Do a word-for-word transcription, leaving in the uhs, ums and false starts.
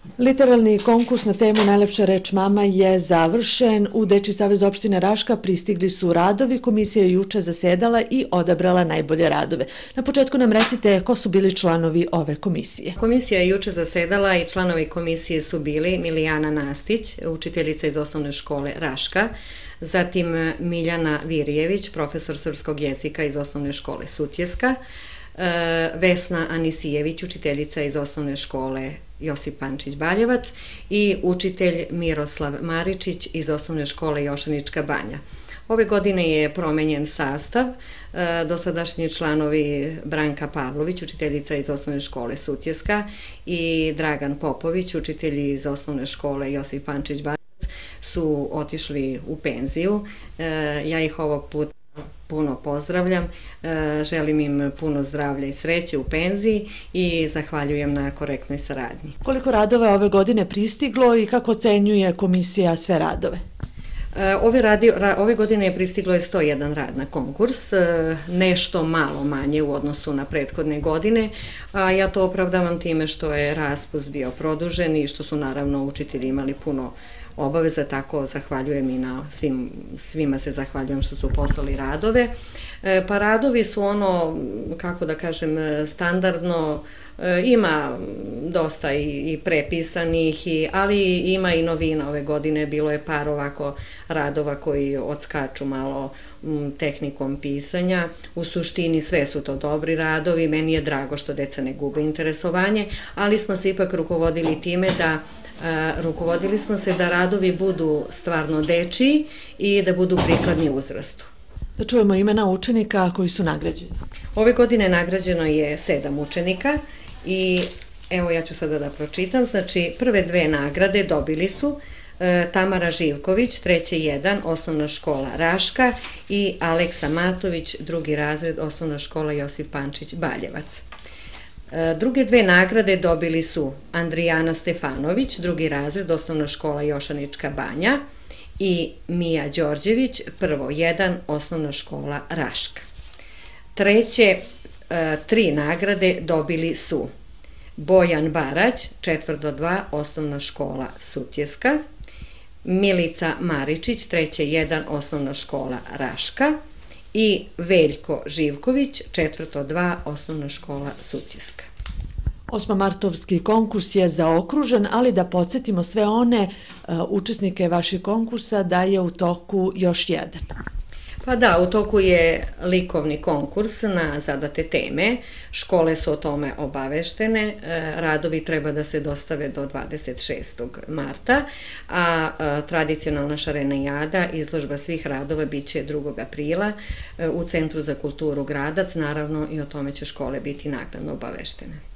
Literalni konkurs na temu Najlepša reč mama je završen. U Dečiji savez opštine Raška pristigli su radovi. Komisija je juče zasedala i odabrala najbolje radove. Na početku nam recite ko su bili članovi ove komisije. Komisija je juče zasedala i članovi komisije su bili Milijana Nastić, učiteljica iz osnovne škole Raška, zatim Miljana Virjević, profesor srpskog jezika iz osnovne škole Sutjeska, Vesna Anisijević, učiteljica iz osnovne škole Josip Pančić Baljevac i učitelj Miroslav Maričić iz osnovne škole Jošanička Banja. Ove godine je promenjen sastav, dosadašnji članovi Branka Pavlović, učiteljica iz osnovne škole Sutjeska i Dragan Popović, učitelj iz osnovne škole Josip Pančić Baljevac su otišli u penziju. Ja ih ovog puta puno pozdravljam, želim im puno zdravlja i sreće u penziji i zahvaljujem na korektnoj saradnji. Koliko radova ove godine pristiglo i kako ocenjuje komisija sve radove? Ove, radi, ove godine je pristiglo sto jedan rad na konkurs, nešto malo manje u odnosu na prethodne godine, a ja to opravdavam time što je raspust bio produžen i što su naravno učitelji imali puno obaveza, tako zahvaljujem i na svim, svima se zahvaljujem što su poslali radove. Pa radovi su ono, kako da kažem, standardno, ima dosta i, i prepisanih, i, ali ima i novina ove godine, bilo je par ovako radova koji odskaču malo tehnikom pisanja. U suštini sve su to dobri radovi, meni je drago što deca ne gube interesovanje, ali smo se ipak rukovodili time da rukovodili smo se da radovi budu stvarno dečiji i da budu prikladni uzrastu. Da čujemo imena učenika koji su nagrađeni. Ove godine nagrađeno je sedam učenika i evo ja ću sada da pročitam. Znači prve dve nagrade dobili su Tamara Živković, treće jedan, osnovna škola Raška i Aleksa Matović, drugi razred, osnovna škola Josip Pančić Baljevac. Druge dve nagrade dobili su Andrijana Stefanović, drugi razred, osnovna škola Jošanička Banja i Mija Đorđević, prvo jedan, osnovna škola Raška. Treće, tri nagrade dobili su Bojan Barać, četvrto dva, osnovna škola Sutjeska, Milica Maričić, treće jedan, osnovna škola Raška i Veljko Živković, četvrto dva, osnovna škola Sutjeska. Osmomartovski konkurs je zaokružen, ali da podsjetimo sve one učesnike vaših konkursa da je u toku još jedan. Pa da, u toku je likovni konkurs na zadate teme, škole su o tome obaveštene, radovi treba da se dostave do dvadeset šestog marta, a tradicionalna šarenijada, izložba svih radova, bit će drugog aprila u Centru za kulturu Gradac, naravno i o tome će škole biti naknadno obaveštene.